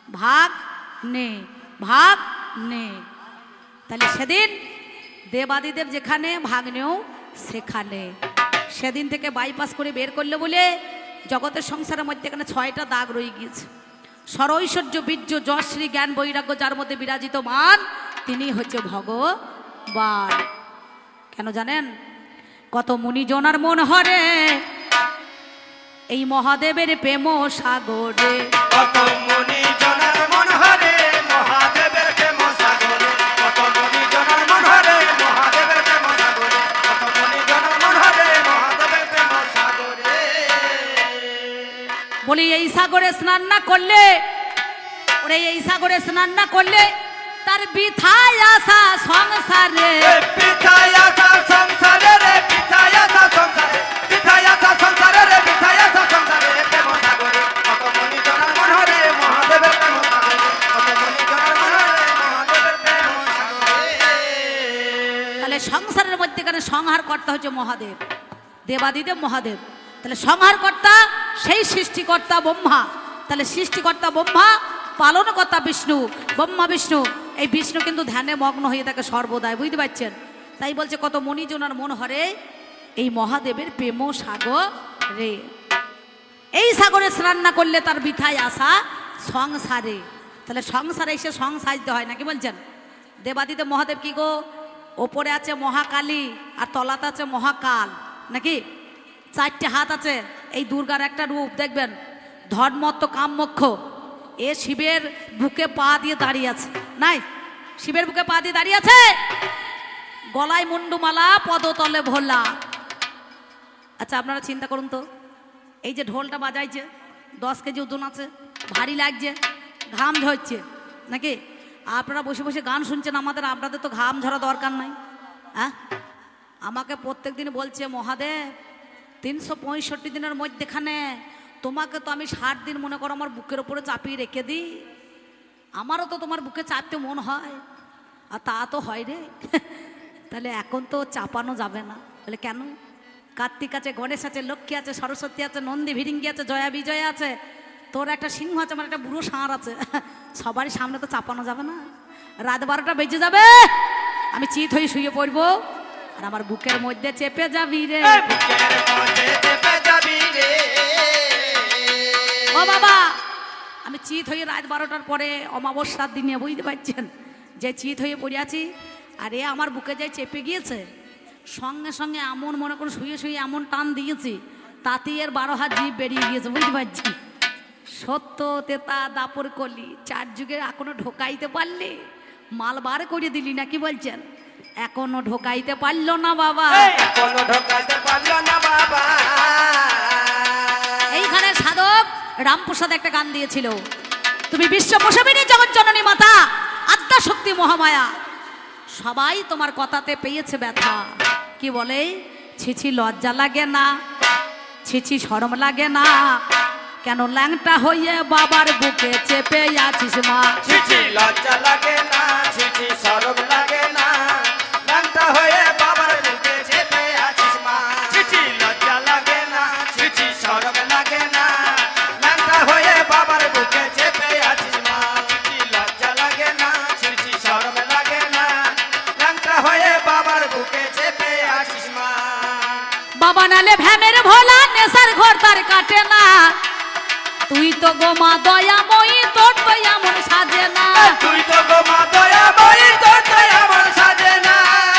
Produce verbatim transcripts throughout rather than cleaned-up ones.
ভাগ নে, ভাগ নে। তাহলে সেদিন দেবাদিদেব যেখানে ভাগ নেও সেখানে। সেদিন থেকে বাইপাস করে বের করলে বলে জগতের সংসারের মধ্যে এখানে ছয়টা দাগ রয়ে গিয়েছে। সরৈশ্বর্য বীর্য যশ্রী জ্ঞান বৈরাগ্য যার মধ্যে বিরাজিত মান তিনি হচ্ছে ভগবান। কেন জানেন? কত মুনিজনার মন হরে এই মহাদেবের প্রেম সাগরে। কত মুনিজনার মন হরে মহাদেবের প্রেম সাগরে। কত মুনিজনার মন হরে মহাদেবের প্রেম সাগরে। কত মুনিজনার মন হরে মহাদেবের প্রেম সাগরে। বলি এই সাগরে স্নান না করলে, ওরে এই সাগরে স্নান না করলে তার বৃথায় আসা সংসারে। বৃথায় আসা সংসারে রে, বৃথায় আসা সংসারে, বৃথায় আসা সংসারে রে, বৃথায় আসা সংসারে প্রেম সাগরে। কত মুনিজনার মন হরে মহাদেবের প্রেম সাগরে। কত মুনিজনার মন হরে মহাদেবের প্রেম সাগরে। তাহলে সংসারের মধ্যেখানে সংহার কর্তা হচ্ছে মহাদেব, দেবাদিদেব মহাদেব। তাহলে সংহার কর্তা সেই সৃষ্টিকর্তা ব্রহ্মা। তাহলে সৃষ্টিকর্তা ব্রহ্মা, পালনকর্তা বিষ্ণু। ব্রহ্মা বিষ্ণু, এই বিষ্ণু কিন্তু ধ্যানে মগ্ন হয়ে থাকে সর্বদাই, বুঝতে পারছেন? তাই বলছে কত মণিজনার মন হরে এই মহাদেবের প্রেম সাগরে। এই সাগরে স্নান না করলে তার বৃথায় আসা সংসারে। তাহলে সংসারে এসে সং সাজতে হয় নাকি বলছেন? দেবাদিদেব মহাদেব কি গো? ওপরে আছে মহাকালী আর তলাতে আছে মহাকাল নাকি? চারটে হাত আছে। এই দুর্গার একটা রূপ দেখবেন, ধর্মত্ব কামমক্ষ। এ শিবের বুকে পা দিয়ে দাঁড়িয়ে আছে, নাই? শিবের বুকে পা দিয়ে দাঁড়িয়ে আছে, গলায় মুন্ডুমালা, পদতলে ভোলা। আচ্ছা আপনারা চিন্তা করুন তো, এই যে ঢোলটা বাজাইছে, দশ কেজি ওজন আছে, ভারী লাগছে, ঘাম ঝরছে নাকি? আপনারা বসে বসে গান শুনছেন, আমাদের আপনাদের তো ঘাম ঝরা দরকার নাই। হ্যাঁ, আমাকে প্রত্যেক দিন বলছে মহাদেব তিনশো পঁয়ষট্টি দিনের মধ্যেখানে তোমাকে তো আমি ষাট দিন মনে করো আমার বুকের ওপরে চাপিয়ে রেখে দিই। আমারও তো তোমার বুকে চাপতে মন হয়, আর তা তো হয় রে। তাহলে এখন তো চাপানো যাবে না। তাহলে কেন? কার্তিক আছে, গণেশ আছে, লক্ষ্মী আছে, সরস্বতী আছে, নন্দী ভিরিঙ্গি আছে, জয়া বিজয়া আছে, তোর একটা সিংহ আছে, আমার একটা বুড়ো ষাঁড় আছে। সবারই সামনে তো চাপানো যাবে না। রাত বারোটা বেজে যাবে, আমি চিত হয়ে শুয়ে পড়বো, আর আমার বুকের মধ্যে চেপে যাবি রে। ও বাবা, আমি চিত হয়ে রাত বারোটার পরে অমাবস্যার দিনে, বুঝতে পারছেন, যে চিত হয়ে পড়ে আছি, আর এ আমার বুকে যাই চেপে গিয়েছে, সঙ্গে সঙ্গে এমন মনে করুন শুয়ে শুয়ে এমন টান দিয়েছি, তাতে এর বারো হাত জিভ বেরিয়ে গিয়েছে, বুঝতে পারছি। সত্য তেতা দাপর কলি চার যুগে এখনো ঢোকাইতে পারলি, মাল বার করে দিলি নাকি বলছেন? এখনো ঢোকাইতে পারলো না বাবা, এখনো ঢোকাইতে পারলো না বাবা। এইখানে সাধক রামপ্রসাদ একটা গান দিয়েছিল, তুমি বিশ্ব প্রসবিনী জগৎ জননী মাতা আদ্যা শক্তি মহামায়া, সবাই তোমার কথাতে পেয়েছে ব্যথা। কি বলে? ছিছি লজ্জা লাগে না, ছিছি শরম লাগে না, কেন ল্যাংটা হইয়ে বাবার বুকে চেপে আছিস মা। ছিছি লজ্জা লাগে না, ছিছি শরম লাগে না, ল্যাংটা হয়ে বাবার বুকে চেপে আছিস মা। ছিছি লজ্জা লাগে না, ছিছি শরম লাগে না, ল্যাংটা হয়ে বাবার বুকে চেপে আছিস মা। ছিছি লজ্জা লাগে না, ছিছি শরম লাগে না, ল্যাংটা হয়ে বাবার বুকে চেপে আছিস মা। বাবা নালে ভ্যামের ভোলা নেশার ঘর তার কাটে না, তুই তো গোমা দয়াময়ী তোর তো এমন সাজে না। তুই তো গোমা দয়াময়ী তোর তো এমন সাজে না।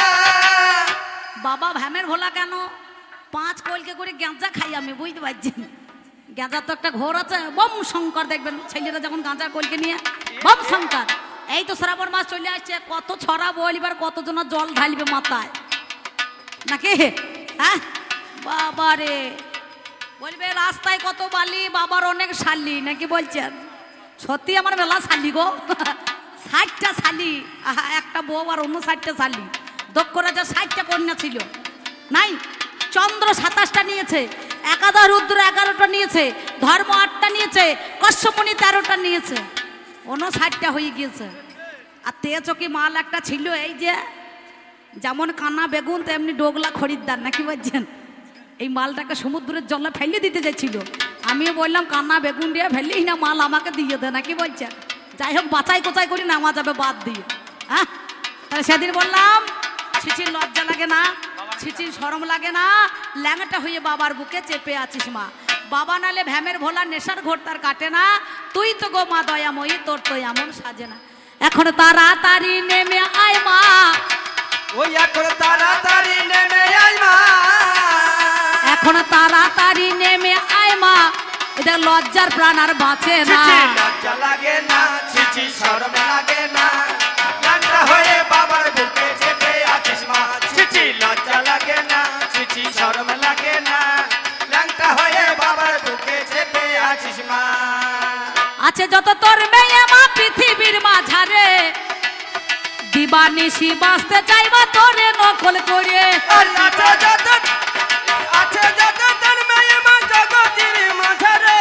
বাবা ভ্যামের ভোলা কেন? পাঁচ কলকে করে গাঁজা খাই আমি, বুঝতে পারছি। গাঁজার তো একটা ঘোর আছে, বম শঙ্কর, দেখবেন ছেলেরা যখন গাঁজা কলকে নিয়ে বম শঙ্কর। এই তো শ্রাবণ মাস চলে আসছে, কত ছড়া বলিবার, কতজনের জল ঢালবে মাথায় নাকি? হ্যাঁ বাবা রে, বলবে রাস্তায় কত বালি, বাবার অনেক শালি নাকি বলছেন? সত্যি আমার মেলা শালি গো, ষাটটা শালি, একটা বউ আর অন্য ষাটটা শালি। দক্ষ রাজা ষাটটা কন্যা ছিল, নাই? চন্দ্র সাতাশটা নিয়েছে, একাদশ রুদ্র এগারোটা নিয়েছে, ধর্ম আটটা নিয়েছে, কশ্যপমণি তেরোটা নিয়েছে, অন্য ষাটটা হয়ে গিয়েছে। আর তেচকি মাল একটা ছিল, এই যে যেমন কানা বেগুন তেমনি ডোগলা খরিদ্দার নাকি বলছেন? এই মালটাকে সমুদ্রের জলে ফেলে দিতে যাচ্ছিল, আমিও বললাম কান্না বেগুন দিয়ে ফেললেই না মাল আমাকে দিয়ে দে নাকি বলছেন? যাই হোক বাঁচাই কোচাই করি নামা যাবে বাদ দিয়ে। হ্যাঁ তাহলে সেদিন বললাম ছিচির লজ্জা লাগে না, ছিচির শরম লাগে না, ল্যাংটা হয়ে বাবার বুকে চেপে আছিস মা। বাবা নালে ভ্যামের ভোলা নেশার ঘোর তার কাটে না, তুই তো গো মা দয়াময়ী তোর তো এমন সাজে না। এখন তাড়াতাড়ি নেমে আয় মা, ওই এখন তাড়াতাড়ি নেমে আয় মা, এখন তাড়াতাড়ি নেমে আয় মা, এটা লজ্জার প্রাণ আর বাঁচে না। ছিছি লজ্জা লাগে না, ছিছি শরম লাগে না, ল্যাংটা হয়ে বাবার বুকে চেপে আছিস মা। ছিছি লজ্জা লাগে না, ছিছি শরম লাগে না, ল্যাংটা হয়ে বাবার বুকে চেপে আছিস মা। আছে যত তোর মেয়ে মা পৃথিবীর মাঝারে, দিবানিশি বাঁচতে চাইবা তোরে নকল করে। আছে যত আছে যত তোর মেয়ে মা জগতের মাঝারে,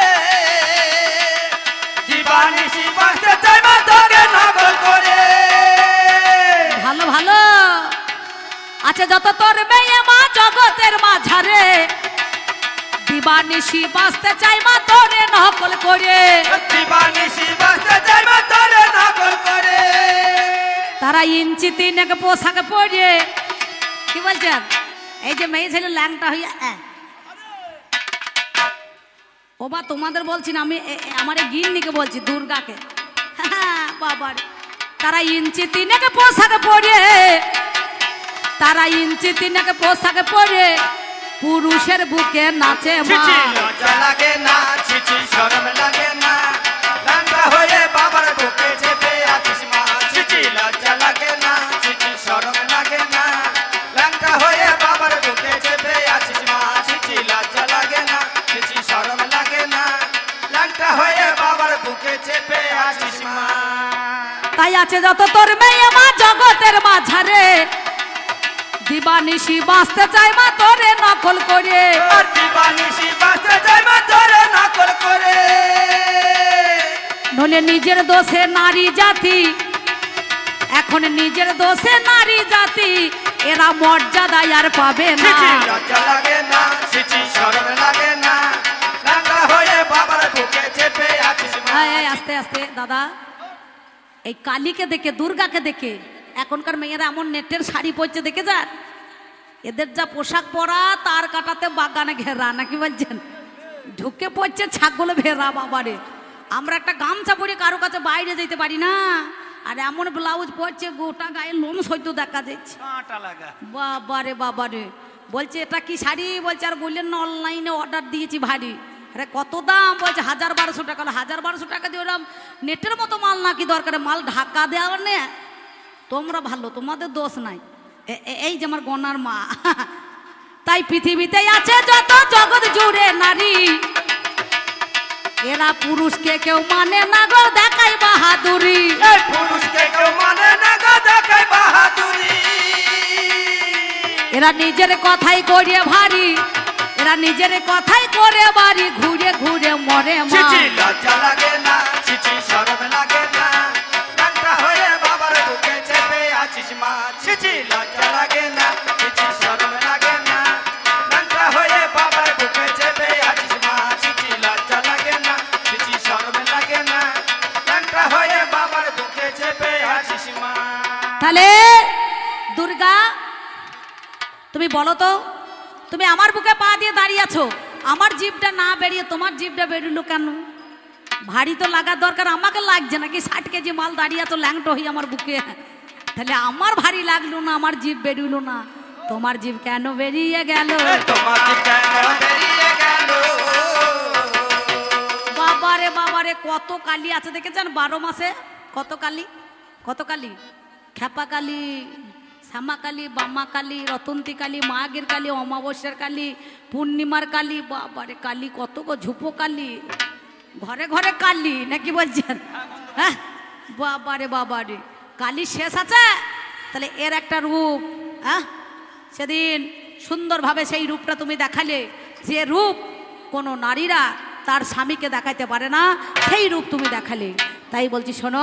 দিবানিশি বাঁচতে চাইবা তোরে নকল করে। ভালো ভালো। আছে যত তোর মেয়ে মা জগতের মাঝারে, দিবানিশি বাঁচতে চাইবা তোরে নকল করে। দিবানিশি বাঁচতে চাইবা তোরে নকল করে। তারা ইঞ্চি তিনেক পোশাক পরে, কি বলছেন এই যে মেয়ে ছেলে ল্যাংটা হইয়া আহ। ও বা তোমাদের বলছি না, আমি এ- এ- আমার এই গিন্নিকে বলছি, দুর্গাকে। বাবার তারা ইঞ্চি তিনেক পোশাক পরে, তারা ইঞ্চি তিনেক পোশাক পরে পুরুষের বুকে নাচে মা। ছিছি লজ্জা লাগে না, ছিছি শরম লাগে না, ল্যাংটা হয়ে বাবার বুকে চেপে আছিস মা। ছিছি লজ্জা লাগে না, ছিছি শরম লাগে না, ল্যাংটা হয়ে বাবার বুকে চেপে আছিস মা। ছিছি লজ্জা লাগে না, ছিছি শরম লাগে না, ল্যাংটা হয়ে বাবার বুকে চেপে আছিস মা। তাই আছে যত তোর মেয়ে মা জগতের মাঝারে, দিবানিশি বাঁচতে চাই মা তোরে নকল করে। আর দিবানিশি বাঁচতে চাইবা তোরে নকল করে। নলে নিজের দোষে নারী জাতি, এখন নিজের দোষে নারী জাতি, এরা মর্যাদা আর পাবে না। ছিছি লজ্জা লাগে না, ছিছি শরম লাগে না, ল্যাংটা হয়ে বাবার বুকে চেপে আছিস মা। এই, এই, আস্তে আস্তে দাদা, এই কালীকে দেখে দুর্গাকে দেখে এখনকার মেয়েরা এমন নেটের শাড়ি পরছে দেখে যান। এদের যা পোশাক পরা তার কাটাতে বাগানে ঘেরা, নাকি বলছেন ঢুকে পড়ছে ছাগল ভেরা। বাবারে আমরা একটা গামছা পরে কারো কাছে বাইরে যেতে পারি না, আর এমন ব্লাউজ পরছে গোটা গায়ে লোম সহ্য দেখা যাচ্ছে। বাবারে বাবারে বলছে এটা কি শাড়ি, বলছে আর বললেন না অনলাইনে অর্ডার দিয়েছি ভারী। আরে কত দাম, বলছে হাজার বারোশো টাকা। হাজার বারোশো টাকা দিয়ে ওরম নেটের মতো মাল নাকি দরকারে, মাল ঢাকা দেওয়ার নে। তোমরা ভালো, তোমাদের দোষ নাই। এ- এ- এই যে আমার গনার মা। তাই পৃথিবীতে আছে যত জগৎ জুড়ে নারী, এরা পুরুষকে কেউ মানে না গো দেখাই বাহাদুরি। এই পুরুষকে কেউ মানে না গো দেখাই বাহাদুরি। এরা নিজের কথাই করে ভারী, এরা নিজের কথাই করে বাড়ি, ঘুরে ঘুরে মরে মা। ছিছি লজ্জা লাগে না, ছিছি শরম লাগে না, ল্যাংটা হয়ে বাবার বুকে চেপে আছিস মা। ছিছি লজ্জা লাগে না, ছিছি শরম লাগে না, ল্যাংটা হয়ে বাবার বুকে চেপে আছিস মা। ছিছি লজ্জা লাগে না, ছিছি শরম লাগে না, ল্যাংটা হয়ে বাবার বুকে চেপে আছিস মা। তাহলে দুর্গা তুমি বলো তো, তুমি আমার বুকে পা দিয়ে দাঁড়িয়ে আছো, আমার জিভটা না বেরিয়ে তোমার জিভটা বেরোলো কেন? ভারী তো লাগার দরকার, আমাকে লাগছে নাকি? ষাট কেজি মাল দাঁড়িয়ে আছো ল্যাংটো হয়ে আমার বুকে, তাহলে আমার ভারী লাগলো না, আমার জিভ বেরোলো না, তোমার জিভ কেন বেরিয়ে গেল? তোমার কি কেন বেরিয়ে গেল? বাবারে বাবারে কত কালী আছে দেখেছেন বারো মাসে, কত কালী, কত কালী, খেপা কালী, শ্যামা কালী, বামা কালী, রতন্তী কালী, মাঘের কালী, অমাবস্যার কালী, পূর্ণিমার কালী। বাবারে কালী কত গো, ঝুপো কালী, ঘরে ঘরে কালী, নাকি বলছেন? হ্যাঁ বাবারে বাবারে কালী শেষ আছে? তাহলে এর একটা রূপ, হ্যাঁ সেদিন সুন্দরভাবে সেই রূপটা তুমি দেখালে, যে রূপ কোনো নারীরা তার স্বামীকে দেখাইতে পারে না, সেই রূপ তুমি দেখালে। তাই বলছি শোনো,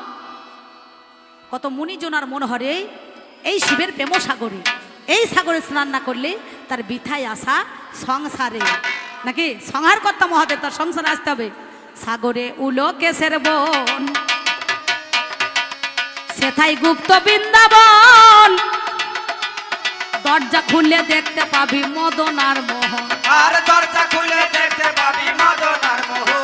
কত মুনিজনার মন হরে এই শিবের প্রেম সাগরে, এই সাগরে স্নান না করলে তার বৃথায় আসা সংসারে, নাকি সংহার কর্তা মহাদেব, তার সংসারে আসতে হবে। সাগরে উলো কেশের বন, সেথায় গুপ্ত বৃন্দাবন, দরজা খুলে দেখতে পাবি মদন আর মোহন। আর দরজা খুলে দেখতে পাবি মদন আর মোহন।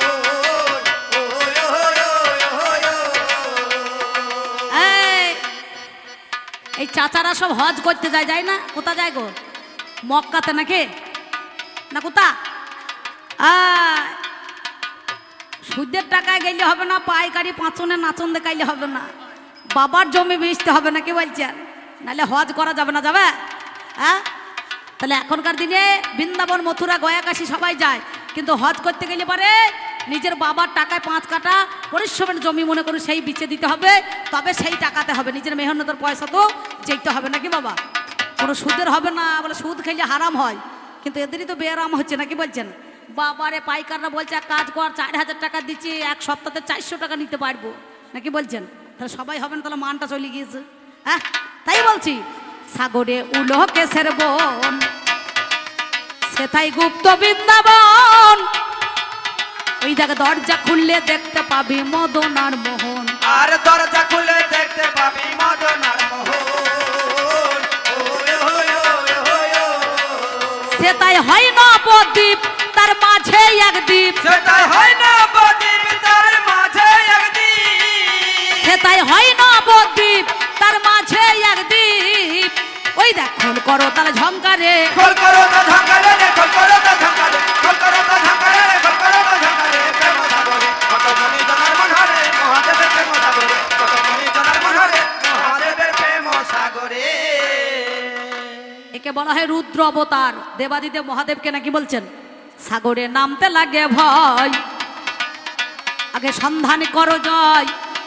এই, এই চাচারা সব হজ করতে যায়, যায় না? কোথা যায় গো? মক্কাতে নাকি না কোথা? আয়, সুদের টাকায় গেলে হবে না, পাইকারি পাঁচনে নাচন দেখাইলে হবে না, বাবার জমি বেচতে হবে না, কি বলছেন? নাহলে হজ করা যাবে না, যাবে? হ্যাঁ, তাহলে এখনকার দিনে বৃন্দাবন, মথুরা, গয়াকাশী সবাই যায়, কিন্তু হজ করতে গেলে পারে নিজের বাবার টাকায় পাঁচ কাটা পরিশ্রমের জমি মনে করুন সেই বিচে দিতে হবে, তবে সেই টাকাতে হবে। নিজের মেহনতের পয়সা তো যেতে হবে নাকি বাবা? কোনো সুদের হবে না, বলে সুদ খেলে হারাম হয়, কিন্তু এদেরই তো বেরাম হচ্ছে নাকি বলছেন? বাবারে পাইকাররা বলছে এক কাজ কর, চার হাজার টাকা দিচ্ছি, এক সপ্তাহে চারশো টাকা নিতে পারবো নাকি বলছেন? তাহলে সবাই হবে না, তাহলে মানটা চলে গিয়েছে। হ্যাঁ, তাই বলছি, সাগরে উলো কেসের বন, সেথায় গুপ্ত বৃন্দাবন, ওই জায়গা দরজা খুললে দেখতে পাবি মদন আর মোহন। আর দরজা খুলে দেখতে পাবি মদন আর মোহন। সেটাই হয় না বদ্বীপ, তার মাঝে এক দ্বীপ। সেটাই হয় না বদ্বীপ, তার মাঝে এক দ্বীপ। সেটাই হয় না বদ্বীপ, তার মাঝে এক দ্বীপ। ওই দেখ খোল করো তাহলে ঝঙ্কারে, খোল করো তো ঝঙ্কারে রে, খোল করো তো ঝঙ্কারে, খোল করো তো ঝঙ্কারে রে, খোল করো তো ঝঙ্কারে। প্রেম সাগরে কত মনি জনার মনহরে, মহাদেবের প্রেম সাগরে কত মনি জনার মনহরে, মহাদেবের প্রেম সাগরে। একে বলা হয় রুদ্র অবতার। দেবাদিদেব মহাদেবকে নাকি বলছেন সাগরে নামতে লাগে ভয়, আগে সন্ধান করো জয়।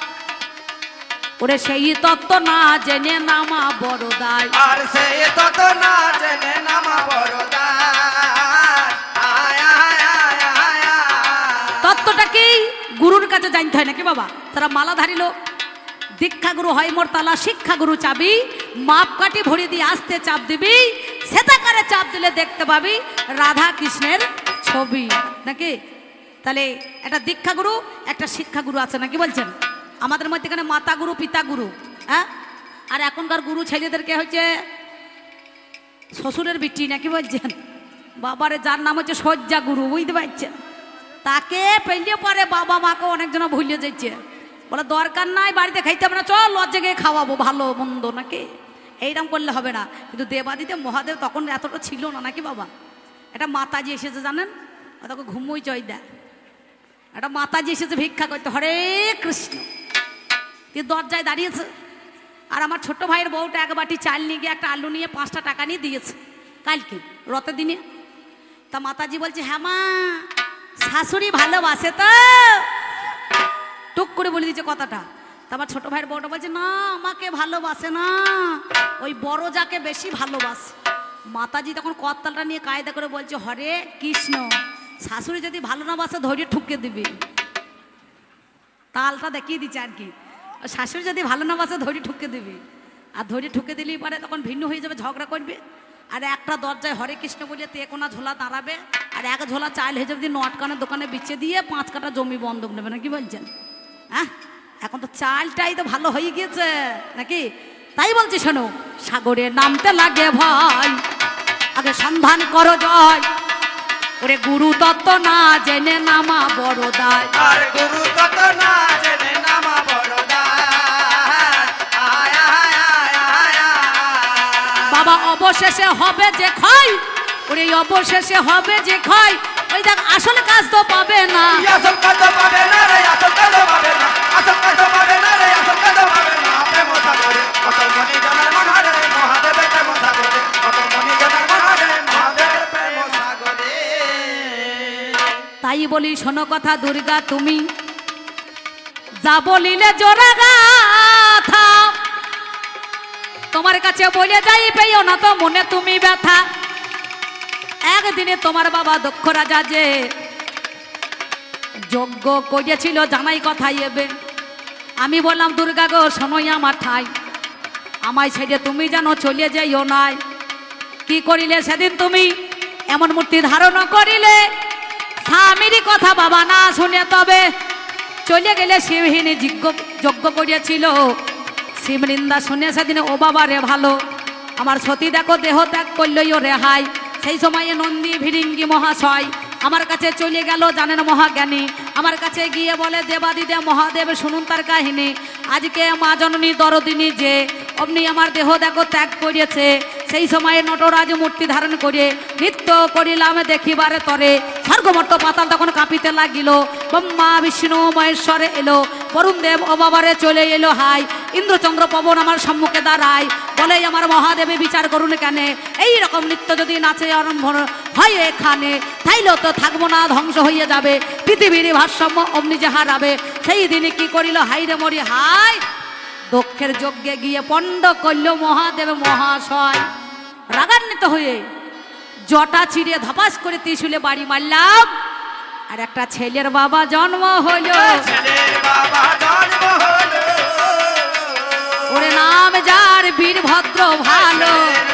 ওরে সেই তত্ত্ব না জেনে নামা বড় দায়। আর সেই তত না জেনে নামা বড় দায়। আয় আয় আয় আয় আয়। তত্ত্বটা কি? গুরুর কাছে জানতে হয় নাকি বাবা? তারা মালাধারী লোক, দীক্ষা গুরু হয় মোর তালা, শিক্ষা গুরু চাবি, মাপ কাটি ভরি দিয়ে আসতে চাপ দিবি, সেটাকারে চাপ দিলে দেখতে পাবি রাধা কৃষ্ণের ছবি নাকি? তাহলে একটা দীক্ষা গুরু, একটা শিক্ষা গুরু আছে নাকি বলছেন? আমাদের মধ্যে এখানে মাতা গুরু, পিতা গুরু, হ্যাঁ, আর এখনকার গুরু ছেলেদেরকে হচ্ছে শ্বশুরের বিটি নাকি বলছেন? বাবারে যার নাম হচ্ছে শয্যা গুরু, বুঝতে পারছেন? তাকে পেলে পরে বাবা মাকে অনেকজন ভুলে যাচ্ছে, বলে দরকার নাই, বাড়িতে খাইতে হবে না, চল লজ্জে গিয়ে খাওয়াবো ভালো মন্দ নাকি? এইরকম করলে হবে না। কিন্তু দেবাদিদেব মহাদেব তখন এতটা ছিল না নাকি বাবা? এটা মাতাজি এসেছে জানেন, তাকে ঘুমোই চই দেয়, একটা মাতাজি এসেছে ভিক্ষা করতে, হরে কৃষ্ণ, তুই দরজায় দাঁড়িয়েছে, আর আমার ছোট ভাইয়ের বউটা এক বাটি চাল নিয়ে গিয়ে একটা আলু নিয়ে পাঁচটা টাকা নিয়ে দিয়েছে কালকে রথের দিনে। তা মাতাজি বলছে হ্যাঁ মা, শাশুড়ি ভালোবাসে তো, টুক করে বলে দিচ্ছে কথাটা। তারপর ছোট ভাইয়ের বউটা বলছে না, আমাকে ভালোবাসে না, ওই বড় যাকে বেশি ভালোবাসে। মাতাজি তখন কর্তালটা নিয়ে কায়দা করে বলছে হরে কৃষ্ণ, শাশুড়ি যদি ভালো না বাসে ধৈর্য ঠুকে দিবি, তালটা দেখিয়ে দিচ্ছে আর কি। শাশুড়ি যদি ভালো না বাসে ধৈর্য ঠুকে দিবি, আর ধৈর্য ঠুকে দিলেই পারে তখন ভিন্ন হয়ে যাবে, ঝগড়া করবে। আর একটা দরজায় হরে কৃষ্ণ বলে তে কোনা ঝোলা দাঁড়াবে, আর এক ঝোলা চাল হয়ে যাবে নটকানের দোকানে বিচে দিয়ে পাঁচ কাটা জমি বন্ধক নেবে নাকি বলছেন? হ্যাঁ, এখন তো চালটাই তো ভালো হয়ে গিয়েছে নাকি? তাই বলছি শোনো, সাগরে নামতে লাগে ভয়, আগে সন্ধান করো জয়। ওরে গুরু তত্ত্ব না জেনে নামা বড় দায়। আর গুরু তত্ত্ব না জেনে নামা বড় দায়। আয় আয় আয় আয় আয়। বাবা অবশেষে হবে যে ক্ষয়, ওরে অবশেষে হবে যে ক্ষয়, ওই দেখ আসল কাজ তো পাবে না। আসল কাজ তো পাবে না রে, আসল কাজ তো পাবে না, আসল কাজ তো পাবে না রে, আসল কাজ তো পাবে না। প্রেম সাগরে কত মনি জনার মনহরে, মহাদেবের প্রেম সাগরে কত মনি জনার মনহরে, মহাদেবের প্রেম সাগরে। তাই বলি শোনো কথা দুর্গা, তুমি যা বলিলে জোড়া গাথা, তোমার কাছে বলে যাই পেও না তো মনে তুমি ব্যথা। একদিনে তোমার বাবা দক্ষ রাজা যে যজ্ঞ করিয়াছিল জানাই কথাই এবে, আমি বললাম দুর্গা গো শোনোই আমার ঠাই, আমায় ছেড়ে তুমি জানো চলে যাইও নাই। কি করিলে সেদিন তুমি এমন মূর্তি ধারণ করিলে, স্বামীর কথা বাবা না শুনে তবে চলে গেলে শিবহীনে যজ্ঞ যজ্ঞ করিয়াছিল। শিবনিন্দা শুনে সেদিন ও বাবা রে ভালো, আমার সতী দেখো দেহ ত্যাগ করলই ও রেহাই। সেই সময়ে নন্দী ভিরিঙ্গি মহাশয় আমার কাছে চলে গেল, জানেন মহাজ্ঞানী, আমার কাছে গিয়ে বলে দেবাদিদেব মহাদেব শুনুন তার কাহিনী। আজকে মা জননী দরদিনী যে অমনি আমার দেহ দেখো ত্যাগ করিয়েছে, সেই সময়ে নটরাজ মূর্তি ধারণ করে নৃত্য করিলাম দেখিবারে তরে। স্বর্গমর্ত পাতাল তখন কাঁপিতে লাগিল, ব্রহ্মা বিষ্ণু মহেশ্বরে এলো, বরুণ দেব ও বাবারে চলে এলো হাই। ইন্দ্রচন্দ্র পবন আমার সম্মুখে দাঁড়ায়, বলে আমার মহাদেবে বিচার করুন কেন, এই রকম নৃত্য যদি নাচে আরম্ভ হয় এখানে, তাইলে তো থাকবো না, ধ্বংস হইয়া যাবে, পৃথিবীর ভারসাম্য অমনি যে হারাবে। সেই দিনে কি করিল, হাই রে মরি হাই, দক্ষের যজ্ঞে গিয়ে পণ্ড করল মহাদেব মহাশয়। রাগান্বিত হয়ে জটা চিড়ে ধপাস করে ত্রিশূলে বাড়ি মারলাম, আর একটা ছেলের বাবা জন্ম হইল। ওরে নাম যার বীরভদ্র ভালো,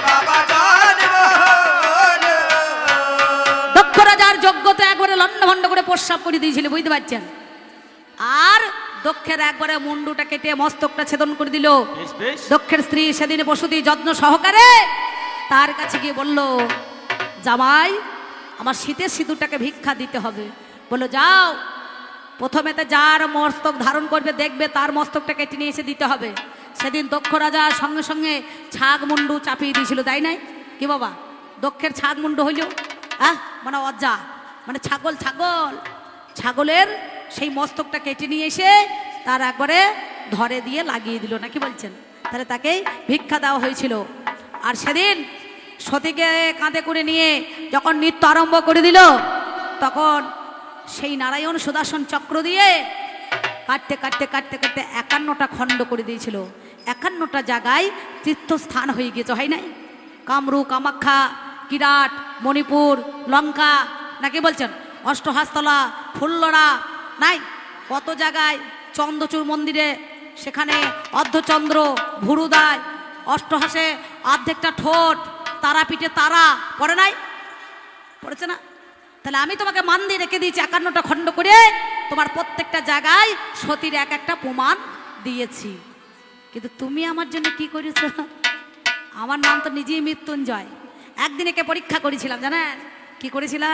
দক্ষ রাজার যজ্ঞতে একবারে লন্ডভন্ড করে প্রস্রাব করে দিয়েছিল, বুঝতে পারছেন। আর দক্ষের একবারে মুন্ডুটা কেটে মস্তকটা ছেদন করে দিল। দক্ষের স্ত্রী সেদিন বসতি যত্ন সহকারে তার কাছে গিয়ে বলল, জামাই আমার শীতের সিঁদুরটাকে ভিক্ষা দিতে হবে। বললো যাও, প্রথমে তো যার মস্তক ধারণ করবে দেখবে তার মস্তকটা কেটে নিয়ে এসে দিতে হবে। সেদিন দক্ষ রাজা সঙ্গে সঙ্গে ছাগ মুন্ডু চাপিয়ে দিয়েছিল, তাই নাই কি বাবা? দক্ষের ছাগ মুন্ডু হইল, হ্যাঁ মানে অজ্জা মানে ছাগল, ছাগল ছাগলের সেই মস্তকটা কেটে নিয়ে এসে তার একবারে ধরে দিয়ে লাগিয়ে দিল, নাকি বলছেন? তাহলে তাকেই ভিক্ষা দেওয়া হয়েছিল। আর সেদিন সতীকে কাঁধে করে নিয়ে যখন নৃত্য আরম্ভ করে দিল, তখন সেই নারায়ণ সুদর্শন চক্র দিয়ে কাটতে কাটতে কাটতে কাটতে একান্নটা খণ্ড করে দিয়েছিল। একান্নটা জায়গায় তীর্থস্থান হয়ে গেছে, হয় নাই? কামরূপ, কামাখ্যা, কিরাট, মণিপুর, লঙ্কা, নাকি বলছেন? অষ্টহাস্তলা, ফুল্লরা, নাই কত জায়গায়, চন্দ্রচূড় মন্দিরে সেখানে অর্ধচন্দ্র, ভুরুদায়, অষ্টহাসে অর্ধেকটা ঠোঁট, তারাপীঠে তারা পড়ে নাই, পড়েছে না? তাহলে আমি তোমাকে মান দিয়ে রেখে দিয়েছি একান্নটা খণ্ড করে, তোমার প্রত্যেকটা জায়গায় সতীর এক একটা প্রমাণ দিয়েছি। কিন্তু তুমি আমার জন্য কি করেছো? আমার নাম তো নিজেই মৃত্যুঞ্জয়। একদিন একে পরীক্ষা করেছিলাম, জানেন কি করেছিলাম?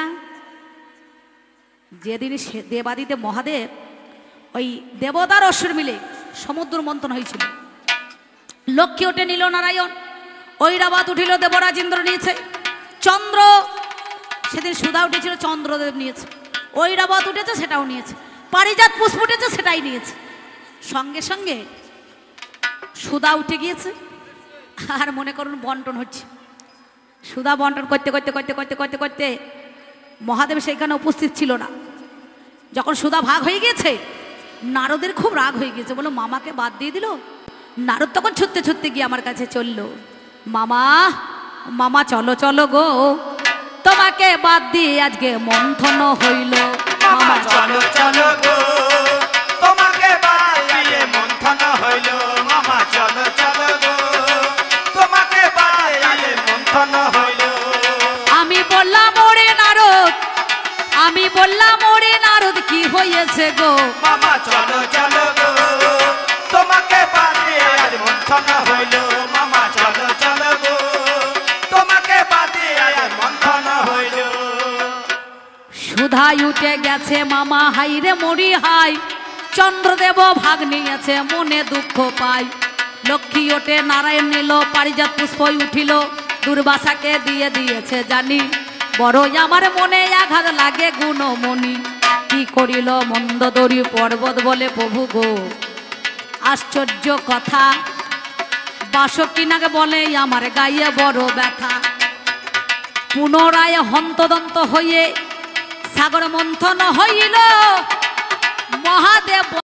যেদিন দেবাদিদেব মহাদেব ওই দেবতার অসুর মিলে সমুদ্র মন্থন হয়েছিল, লক্ষ্মী ওঠে নিল নারায়ণ, ঐরাবত উঠিল দেবরাজ ইন্দ্র নিয়েছে, চন্দ্র সেদিন সুধা উঠেছিল চন্দ্রদেব নিয়েছে, ঐরাবত উঠেছে সেটাও নিয়েছে, পারিজাত পুষ্প উঠেছে সেটাই নিয়েছে। সঙ্গে সঙ্গে সুধা উঠে গিয়েছে, আর মনে করুন বন্টন হচ্ছে। সুধা বন্টন করতে করতে করতে করতে করতে করতে মহাদেব সেইখানে উপস্থিত ছিল না। যখন সুধা ভাগ হয়ে গেছে, নারদের খুব রাগ হয়ে গেছে, বলো মামাকে বাদ দিয়ে দিল। নারদ তখন ছুটতে ছুটতে গিয়ে আমার কাছে চললো, মামা মামা চলো চলো গো, তোমাকে বাদ দিয়ে আজকে মন্থন হইল। মামা চলো চলো গো, তোমাকে বাদ দিয়ে মন্থন হইল। মামা চলো চলো গো, তোমাকে বাদ দিয়ে মন্থন হইল। আমি বললাম ওরে নারদ, আমি বললাম ওরে নারদ কি হয়েছে গো? মামা চলো চলো গো, তোমাকে বাদ দিয়ে আজ মন্থন হইল। মামা চলো চলো গো, তোমাকে বাদ দিয়ে আজ মন্থন হইল। সুধাই উঠে গেছে মামা, হাই রে মরি হাই, চন্দ্রদেব ভাগ নিয়েছে মনে দুঃখ পাই। লক্ষ্মী ওঠে নারায়ণ নিল, পারিজাত পুষ্পই উঠিল, দুর্বাসাকে দিয়ে দিয়েছে জানি, বড়ই আমার মনে আঘাত লাগে গুণমণি। কি করিল মন্দোদরী পর্বত বলে প্রভু গো, আশ্চর্য কথা বাসকি নাগে বলে আমার গায়ে বড় ব্যথা। পুনরায় হন্তদন্ত হয়ে সাগর মন্থন হইল, মহাদেব